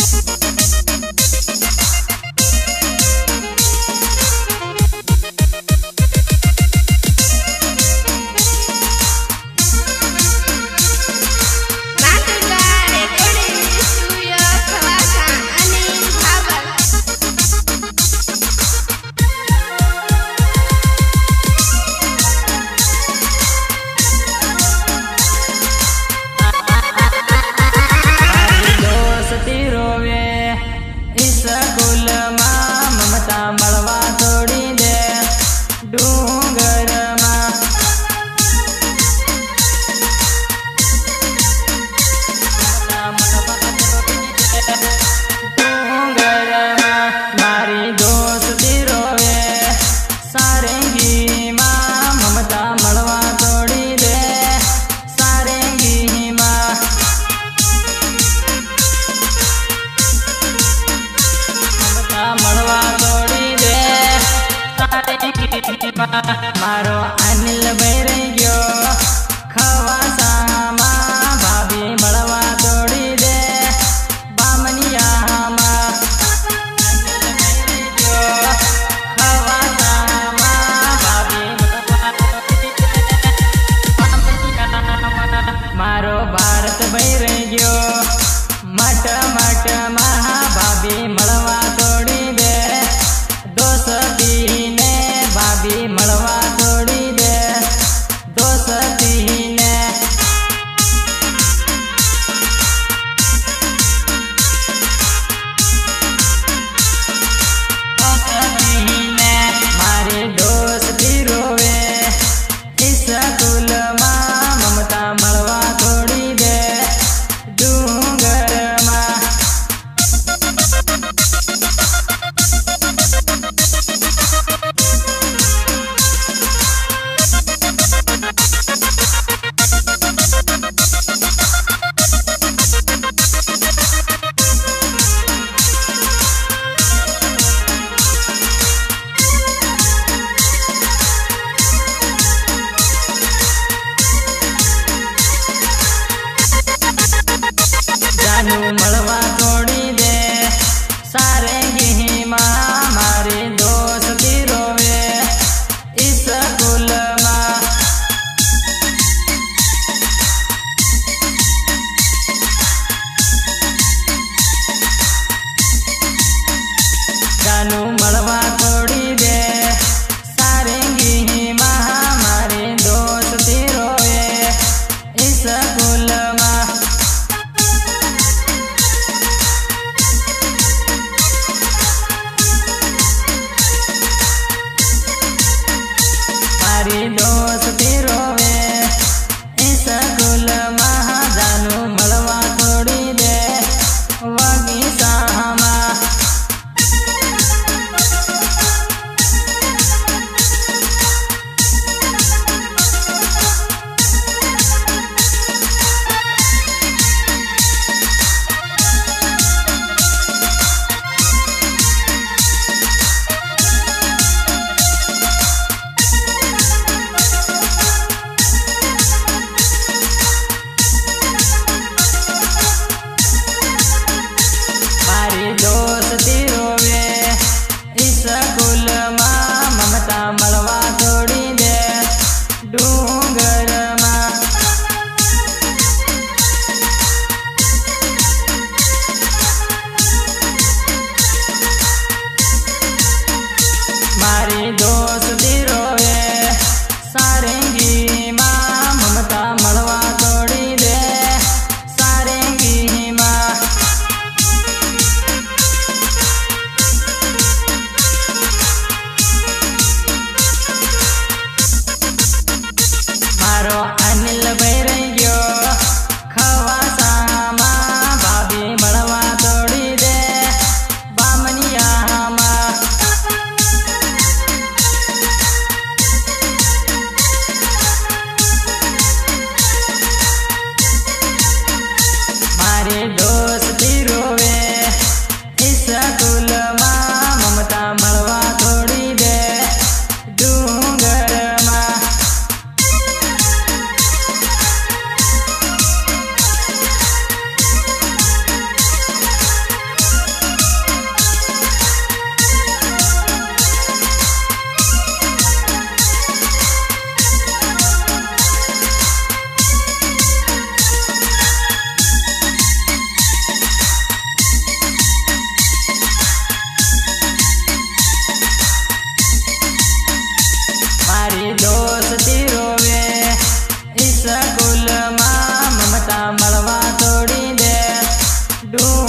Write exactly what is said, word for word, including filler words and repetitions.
मारो अनिल बैर गयो खवासा मा भाभी मड़वा तोड़ी दे बामनिया मा अनिल बैर गयो खवासा मा भाभी मड़वा तोड़ी दे बामनिया मा मारो भारत बैर गयो मट मट मा भाभी मड़वा तोड़ी दे दोस्ती ने भाभी मड़वा तोड़ी दे दोस्ती ने दोस्ती ने मारे दोस्ती रोवे इस कुल मा ममता मड़वा तोड़ी दे डूंगर मा जानू मड़वा तोड़ी दे सारे गी माँ मारे दोस्ती रोवे इस कुल माँ जानू मड़वा तोड़ी दे सारे गी माँ मारे दोस्ती रोवे इस कुल माँ ढूंढ